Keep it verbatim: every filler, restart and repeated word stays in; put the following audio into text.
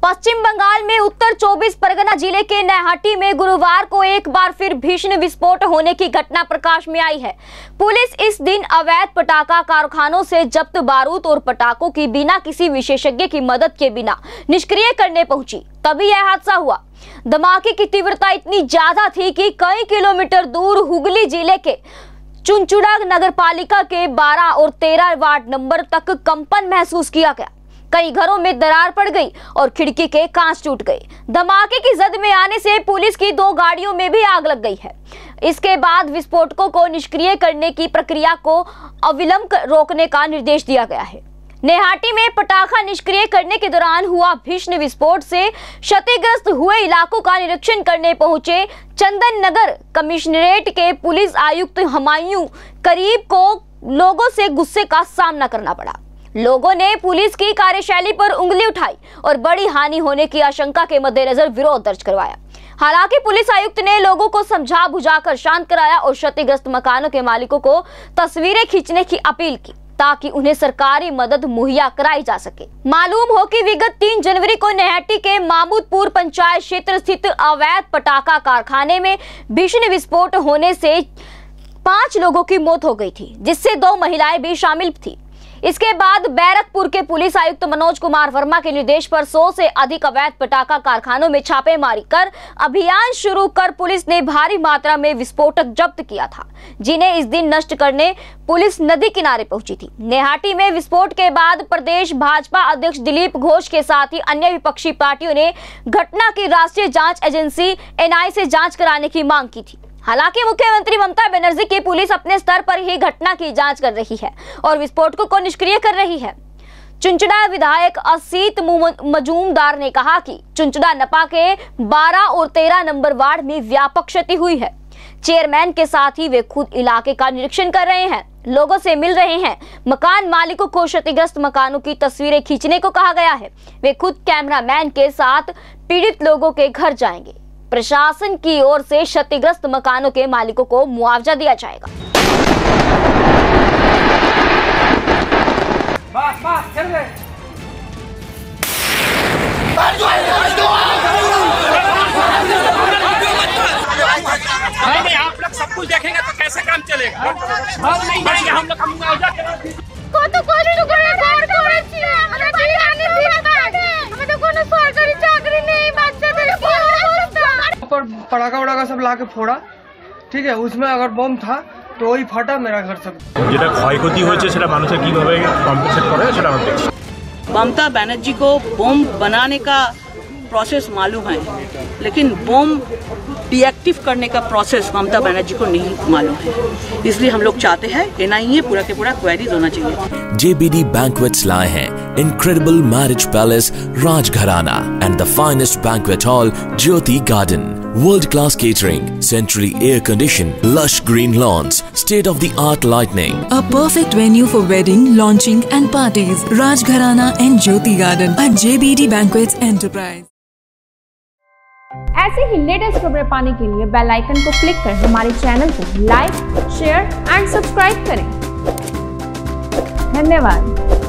पश्चिम बंगाल में उत्तर चौबीस परगना जिले के नैहाटी में गुरुवार को एक बार फिर भीषण विस्फोट होने की घटना प्रकाश में आई है। पुलिस इस दिन अवैध पटाखा कारखानों से जब्त बारूद और पटाखों की बिना किसी विशेषज्ञ की मदद के बिना निष्क्रिय करने पहुंची, तभी यह हादसा हुआ। धमाके की तीव्रता इतनी ज्यादा थी कि कई किलोमीटर दूर हुगली जिले के चुनचुड़ा नगर पालिका के बारह और तेरह वार्ड नंबर तक कंपन महसूस किया गया। कई घरों में दरार पड़ गई और खिड़की के कांच टूट गए। धमाके की जद में आने से पुलिस की दो गाड़ियों में भी आग लग गई है। इसके बाद विस्फोटकों को निष्क्रिय करने की प्रक्रिया को अविलंब रोकने का निर्देश दिया गया है। नैहाटी में पटाखा निष्क्रिय करने के दौरान हुआ भीषण विस्फोट से क्षतिग्रस्त हुए इलाकों का निरीक्षण करने पहुंचे चंदन नगर कमिश्नरेट के पुलिस आयुक्त हुमायूं करीब को लोगों से गुस्से का सामना करना पड़ा। लोगों ने पुलिस की कार्यशैली पर उंगली उठाई और बड़ी हानि होने की आशंका के मद्देनजर विरोध दर्ज करवाया। हालांकि पुलिस आयुक्त ने लोगों को समझा बुझाकर शांत कराया और क्षतिग्रस्त मकानों के मालिकों को तस्वीरें खींचने की अपील की ताकि उन्हें सरकारी मदद मुहैया कराई जा सके। मालूम हो कि विगत तीन जनवरी को नैहाटी के मामूदपुर पंचायत क्षेत्र स्थित अवैध पटाखा कारखाने में भीषण विस्फोट होने से पांच लोगों की मौत हो गई थी, जिससे दो महिलाएं भी शामिल थी। इसके बाद बैरकपुर के पुलिस आयुक्त मनोज कुमार वर्मा के निर्देश पर सौ से अधिक अवैध पटाखा कारखानों में छापेमारी कर अभियान शुरू कर पुलिस ने भारी मात्रा में विस्फोटक जब्त किया था, जिन्हें इस दिन नष्ट करने पुलिस नदी किनारे पहुंची थी। नैहाटी में विस्फोट के बाद प्रदेश भाजपा अध्यक्ष दिलीप घोष के साथ ही अन्य विपक्षी पार्टियों ने घटना की राष्ट्रीय जांच एजेंसी एन आई से जांच कराने की मांग की थी। हालांकि मुख्यमंत्री ममता बनर्जी की पुलिस अपने स्तर पर ही घटना की जांच कर रही है और विस्फोटकों को निष्क्रिय कर रही है। चुनचुड़ा विधायक असीत मजूमदार ने कहा कि चुनचुड़ा नपा के बारह और तेरह नंबर वार्ड में व्यापक क्षति हुई है। चेयरमैन के साथ ही वे खुद इलाके का निरीक्षण कर रहे हैं, लोगों से मिल रहे हैं। मकान मालिकों को क्षतिग्रस्त मकानों की तस्वीरें खींचने को कहा गया है। वे खुद कैमरामैन के साथ पीड़ित लोगों के घर जाएंगे। प्रशासन की ओर से क्षतिग्रस्त मकानों के मालिकों को मुआवजा दिया जाएगा। बास, बास, चल रहे। नहीं, आप लोग सब कुछ देखेंगे तो कैसे काम चलेगा? हम नहीं करेंगे, हम लोग हम मुआवजा को तो कोई नहीं करे घर करे छी हमरा बिहानी दिया हमें तो कोनो सरकारी चाकरी नहीं बच्चे पर पटाखा वटाखा सब लाके फोड़ा, ठीक है। उसमें अगर बम था तो वही फटा मेरा घर सब। যেটা ক্ষয়ক্ষতি হয়েছে সেটা মানুষে কিভাবে কম্পেনসেট করে সেটা আমরা দেখছি। ममता बनर्जी को बम बनाने का प्रोसेस मालूम है, लेकिन बम डीएक्टिव करने का प्रोसेस ममता बनर्जी को नहीं मालूम है। इसलिए हम लोग चाहते हैं एन आई ए पूरा के पूरा क्वेरीज होना चाहिए। J B D Banquets लाए हैं Incredible Marriage Palace Rajgharana and the finest banquet hall Jyoti Garden. World-class catering, centrally air-conditioned, lush green lawns, state-of-the-art lighting. A perfect venue for wedding, launching and parties. Rajgharana and Jyoti Garden at J B D Banquets Enterprise. ऐसे ही latest खबरें पाने के लिए bell icon को click कर हमारे channel को like, share and subscribe करें। धन्यवाद।